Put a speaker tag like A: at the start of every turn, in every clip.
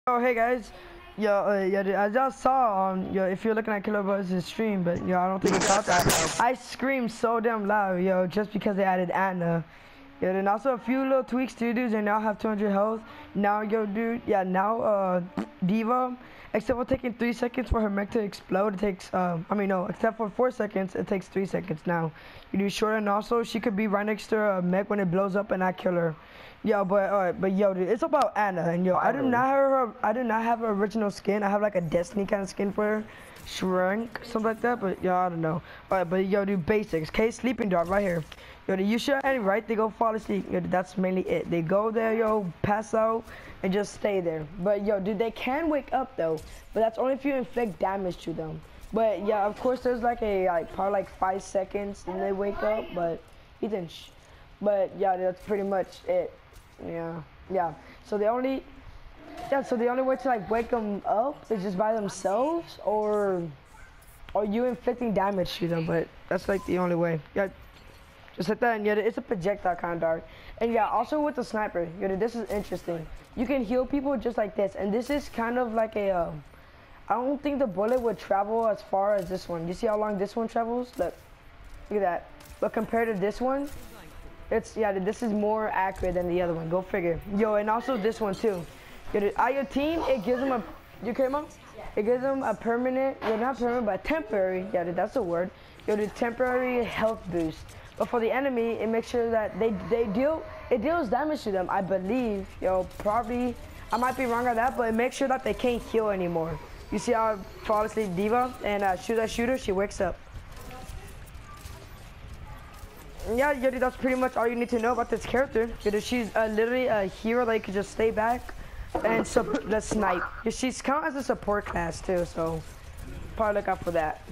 A: Oh, hey guys. Yo, dude, I just saw yo, if you're looking at Killer Buzz's stream, but yo, I don't think you caught that. I screamed so damn loud, yo, just because they added Anna. Yeah, then also a few little tweaks too, dudes. They now have 200 health. Now, yo, dude, yeah, now, Diva, except for taking 3 seconds for her mech to explode, it takes, no, except for 4 seconds, it takes 3 seconds now. You do short, and also she could be right next to her mech when it blows up and not kill her. Yo, but yo, dude, it's about Anna, and yo, I do not have her original skin. I have like a Destiny kind of skin for her, Shrink, something like that. But yo, I don't know. Alright, but yo, dude, basics. Okay, sleeping dart right here. Yo, you should any right? They go fall asleep. Yo, that's mainly it. They go there, yo, pass out, and just stay there. But yo, dude, they can wake up though, but that's only if you inflict damage to them. But yeah, of course, there's like probably like 5 seconds, and they wake up. But Ethan, but yeah, that's pretty much it. Yeah. So the only way to like wake them up is just by themselves, or you inflicting damage to them. But that's like the only way. Yeah, just like that. And yeah, it's a projectile kind of dart. And yeah, also with the sniper, this is interesting. You can heal people just like this, and this is kind of like a. I don't think the bullet would travel as far as this one. You see how long this one travels? Look at that. But compared to this one. This is more accurate than the other one. Go figure. Yo, and also this one too. Your team, it gives them you okay, Mom? It gives them a permanent, not permanent, but temporary. Yeah, that's the word. The temporary health boost. But for the enemy, it makes sure that it deals damage to them. I believe. Probably, I might be wrong on that, but it makes sure that they can't heal anymore. You see how I fall asleep Diva and shoot her, she wakes up. Yeah, dude, that's pretty much all you need to know about this character. She's literally a hero that you can just stay back and the snipe. She's kind of as a support class too, so probably look out for that.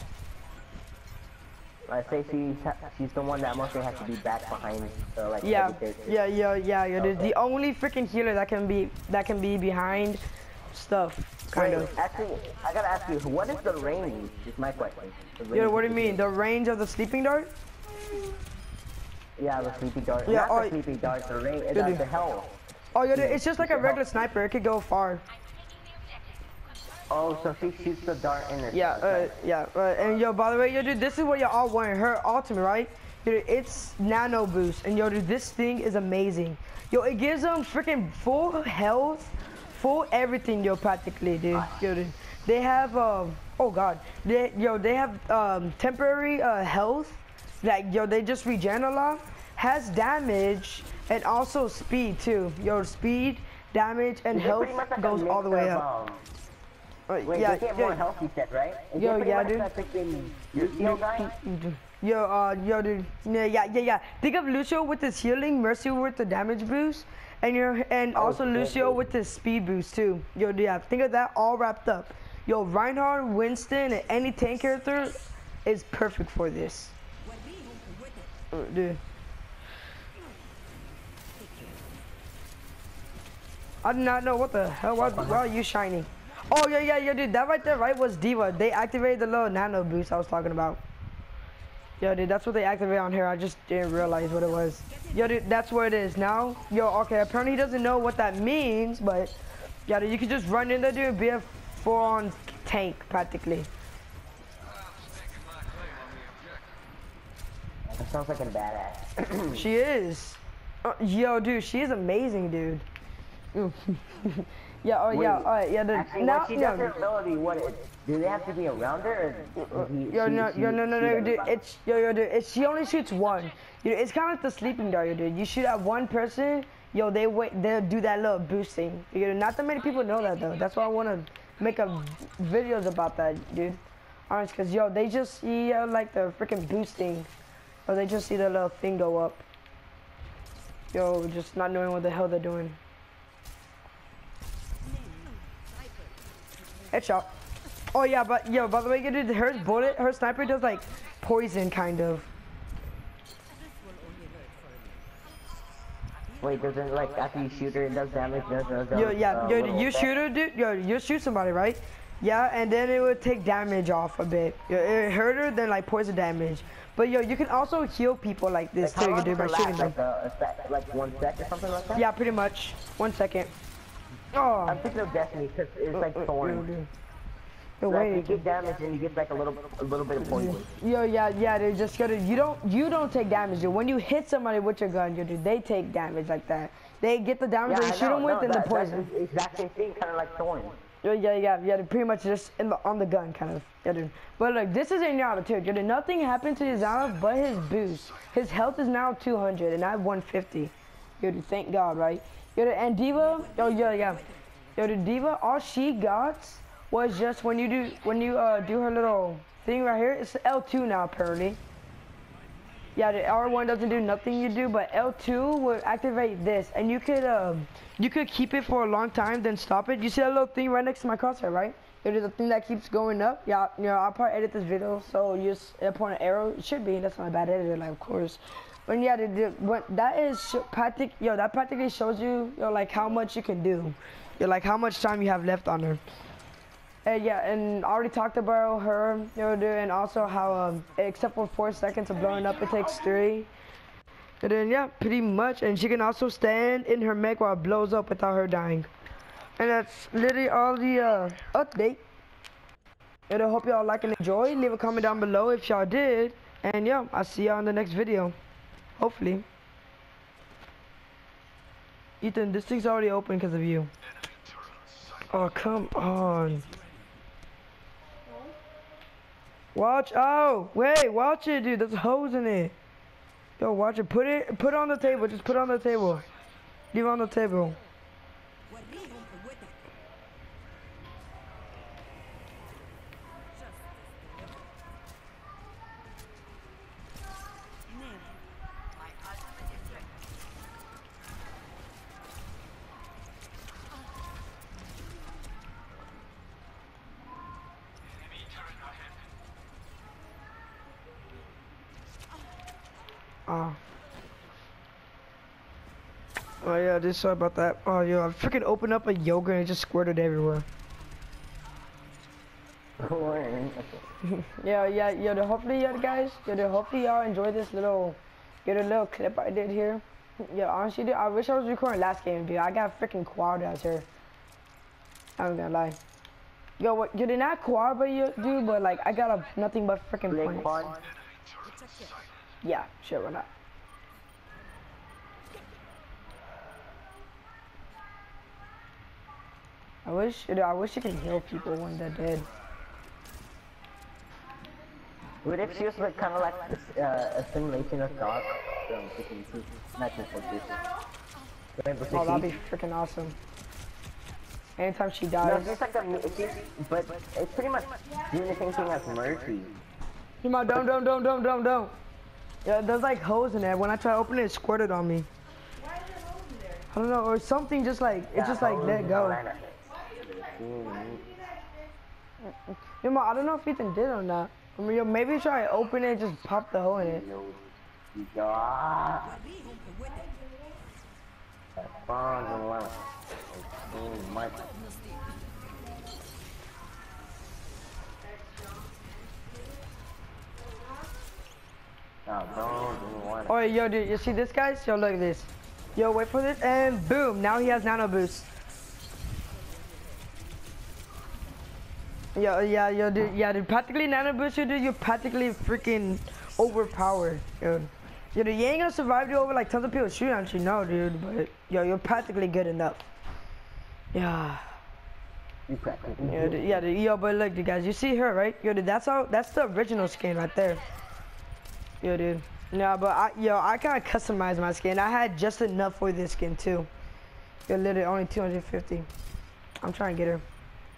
B: I say she's the one that mostly has to be back behind.
A: Yeah. Dude, the only freaking healer that can be behind stuff, kind of.
B: Actually, I gotta ask you, what is the range? Is my question.
A: Yeah, what do you mean? The range of the sleeping dart?
B: Yeah, the sleeping dart.
A: Yeah,
B: not the sleeping dart, the range, the health.
A: Oh, yeah, it's just like a regular sniper. It could go far.
B: Oh, so she shoots the dart in her.
A: And yo, by the way, dude, this is what y'all all want. Her ultimate, right? Dude, it's nano boost, and yo, dude, this thing is amazing. Yo, it gives them freaking full health, full everything, yo, practically, dude. Yo, dude, they have oh god, they have temporary health. Like, yo, they just regen a lot, has damage, and also speed too. Yo, speed, damage, and health goes all the way up.
B: Wait, they get more health, you said, right?
A: Yo, yeah, dude. Yo, dude. Yeah. Think of Lucio with his healing, Mercy with the damage boost, and also Lucio with his speed boost too. Yo, yeah, think of that all wrapped up. Yo, Reinhardt, Winston, and any tank character is perfect for this. Dude. I do not know what the hell. Why are you shining? Oh yeah, dude. That right there, right, was Diva. They activated the little nano boost I was talking about. Yo, dude, that's what they activated on here. I just didn't realize what it was. Yo, dude, that's what it is now. Yo, okay. Apparently he doesn't know what that means, but yeah, dude, you can just run in there, dude, and be a full-on tank practically.
B: That sounds like a badass.
A: She is. Yo, dude, she is amazing, dude. Yeah, alright, yeah.
B: Actually, now, when she does her ability, do they have to be around her? Or
A: no, dude. She only shoots one. It's kind of like the sleeping dart, dude. You shoot at one person, yo, they'll do that little boosting. Not that many people know that though. That's why I want to make videos about that, dude. Honest, cause yo, they just see like the freaking boosting. Or they just see the little thing go up. Yo, just not knowing what the hell they're doing. Headshot. Oh yeah, but yo, by the way, dude, her sniper does like poison kind of.
B: Wait, doesn't like after you shoot her, it does damage?
A: You shoot her, dude. Yo, you shoot somebody, right? Yeah, and then it would take damage off a bit. It hurt her, then like poison damage. But yo, you can also heal people like this too, dude, by shooting them.
B: Like 1 sec or something like that?
A: Yeah, pretty much. 1 second. Oh.
B: I'm thinking of Destiny because it's like thorns.
A: Dude.
B: So like you get damage and you get like a little bit of poison.
A: Yo, yeah, dude, just gotta, you don't take damage, dude. When you hit somebody with your gun, dude, they take damage like that. They get the damage that you shoot them with and the poison.
B: That's the exact same thing, kind of like thorns.
A: Yeah, dude, pretty much just on the gun, kind of. Yeah, dude. But look, this is Zenyatta too, dude. Nothing happened to Zenyatta but his boost. His health is now 200 and I have 150. Yo, dude, thank God, right? Yo, dude, and D.Va, yeah. Yo, dude, D.Va, all she got was just when you do her little thing right here. It's L2 now apparently. Yeah, the R1 doesn't do nothing you do, but L2 will activate this, and you could keep it for a long time, then stop it. You see that little thing right next to my crosshair, right? There's a thing that keeps going up. Yeah, you know, I'll probably edit this video, so you just point an arrow. It should be. That's not a bad editor, like of course. But yeah, that practically shows you, like how much you can do. Like how much time you have left on her. And yeah, and I already talked about her, and also how except for 4 seconds of blowing up, it takes 3. And then yeah, pretty much, and she can also stand in her mech while it blows up without her dying. And that's literally all the update. And I hope y'all like and enjoy. Leave a comment down below if y'all did. And yeah, I'll see y'all in the next video. Hopefully. Ethan, this thing's already open because of you. Oh, come on. Watch, oh, wait, watch it, dude. There's a hose in it. Yo, watch it. Put it on the table. Just put it on the table. Leave it on the table. Oh yeah, just sorry about that. Oh yo, I freaking opened up a yogurt and it just squirted everywhere. Yeah, hopefully hopefully y'all enjoy this little clip I did here. Yeah, honestly, dude, I wish I was recording last game, dude. I got freaking quad out here. I'm gonna lie. Yo, what? You did not quad, but you do, but like I got nothing but freaking points. Yeah, sure, why not? I wish you could heal people when they're dead.
B: What if she was like kind of like a simulation of Doc?
A: Oh, that'd be freaking awesome. Anytime she dies.
B: No, it's like but it's pretty much doing the same thing as Mercy.
A: Don't. Yeah, there's like holes in there. When I try to open it, it squirted on me.
C: Why is there holes in there?
A: I don't know, or something just like, it just like let go. Yo, I don't know if Ethan did or not. I mean, yo, maybe try to open it and just pop the hole in it. Oh, yo, dude, you see this, guys? Yo, look at this. Yo, wait for this, and boom, now he has nano boost. Yo, dude, practically nano boost, dude, you're practically freaking overpowered, dude. Yo, dude, you ain't gonna survive you over like tons of people shooting at you, no, dude, but yo, you're practically good enough. Yeah. Yeah, dude, yo, but look, you guys, you see her, right? Yo, dude, that's the original skin right there. Yo, dude. No, but I kind of customized my skin. I had just enough for this skin too. Yo, literally only 250. I'm trying to get her.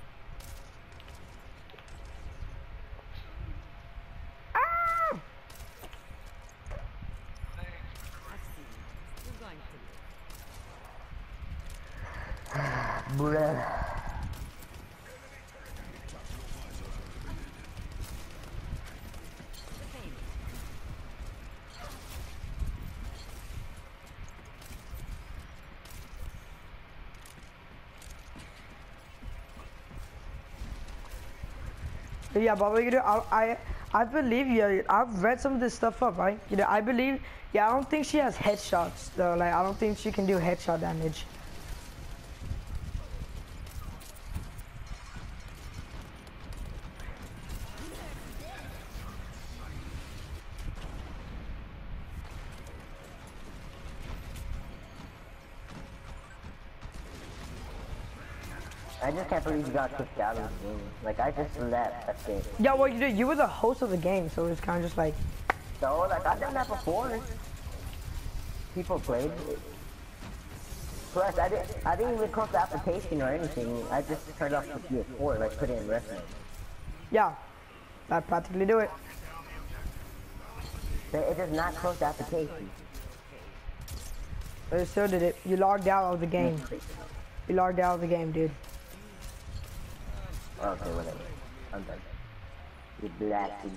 B: Bruh.
A: Yeah, but you know, I believe, yeah, I've read some of this stuff up, right? You know, I believe, yeah, I don't think she has headshots though. Like, I don't think she can do headshot damage.
B: I just can't believe you got kicked out of the game. Like, I just left, that's it.
A: Yeah, well, you were the host of the game, so it's kind of just like...
B: So, like, I've done that before. People played it. Plus, I didn't even close the application or anything. I just turned off the PS4, like, put it in wrestling.
A: Yeah, I practically do it.
B: It does not close the application.
A: But it still did it. You logged out of the game. You logged out of the game, dude.
B: Okay, whatever. I'm done. You're blasting.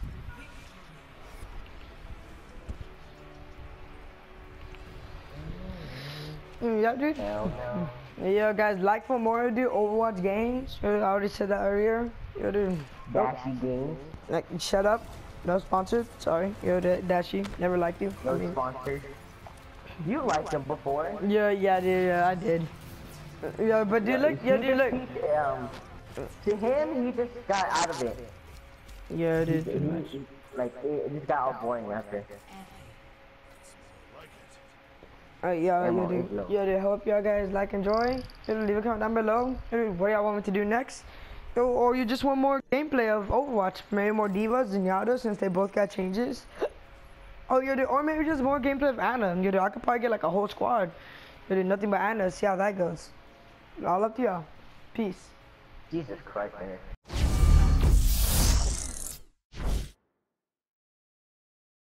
A: Yeah, dude.
B: Hell no.
A: Yeah, guys, like for more, dude. Overwatch games. I already said that earlier. Yeah, dude.
B: Dashy games.
A: Like, shut up. No sponsored. Sorry. Yo, Dashy. Never liked you.
B: No sponsors. You liked them before.
A: Yeah, dude. Yeah, I did. Yeah, but dude, look. Yeah, dude, look.
B: To him, he just got out of it.
A: Yeah, dude.
B: Like, it just got all boring after.
A: Yeah, dude. Hope y'all guys like, enjoy. Leave a comment down below. What y'all want me to do next? Or you just want more gameplay of Overwatch? Maybe more Divas and Yada, since they both got changes. Oh, yeah, dude. Or maybe just more gameplay of Anna. Yeah, dude. I could probably get like a whole squad. Yeah, dude. Nothing but Anna. See how that goes. All up to y'all. Peace.
B: Jesus Christ, man.